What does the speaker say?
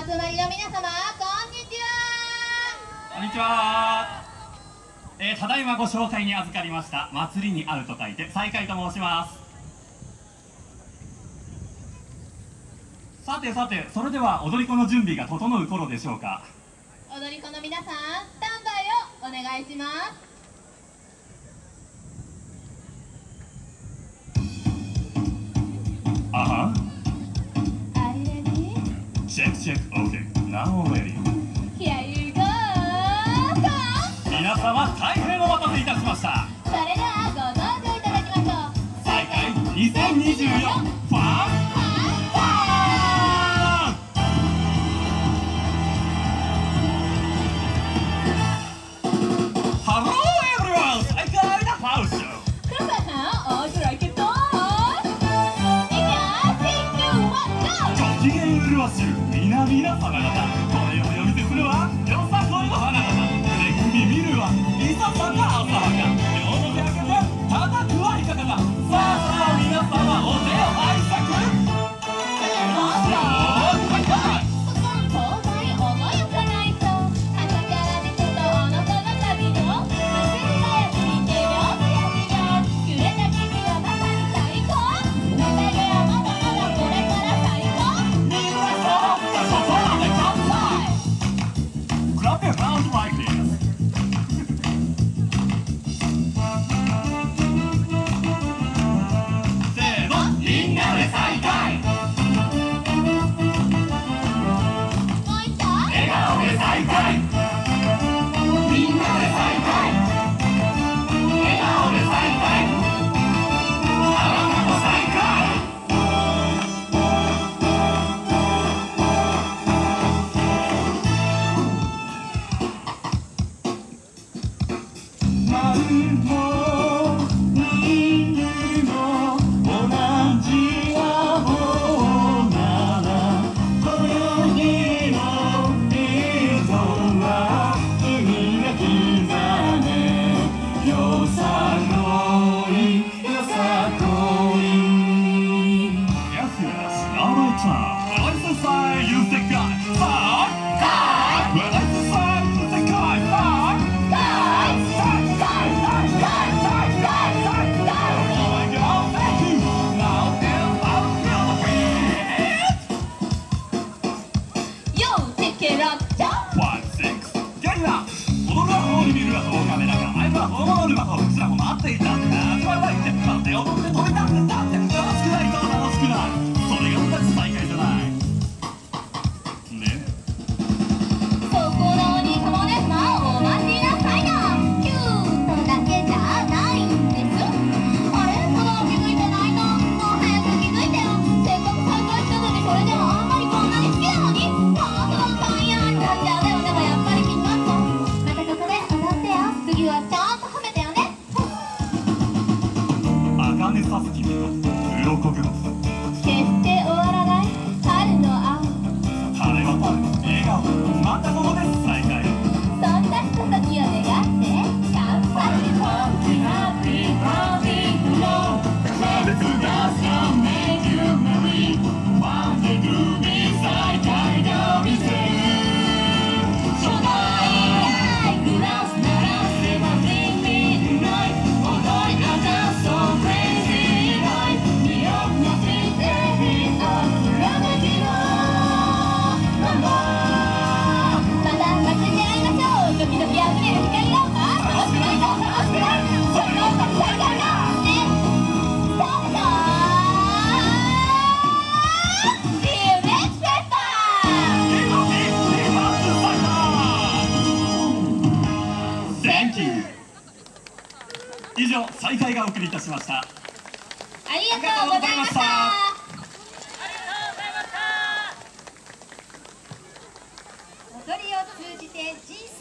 集まりの皆様、こんにちは。 こんにちは。ただいまご紹介に預かりました祭りに会うと書いて再会と申します。さてさて、それでは踊り子の準備が整う頃でしょうか。 踊り子の皆さん、スタンバイをお願いします。Are you ready? Check, check, okay. Now ready. Here you go! 皆様大変お待たせいたしました。 それではご登場いただきましょう。 再開2024ファンファン。Hello everyone! 再開だハウス。 黒川さん、大空行けとご機嫌うるわしゅ皆々様方、これをお見せするわ。よさこいの花々、腕組み見るわ。いささか朝はか、両手開けて叩くはいかがか。さあさあ皆様、お手を拝借。以上、再開がお送りいたしました。 ありがとうございました。踊りを通じて人生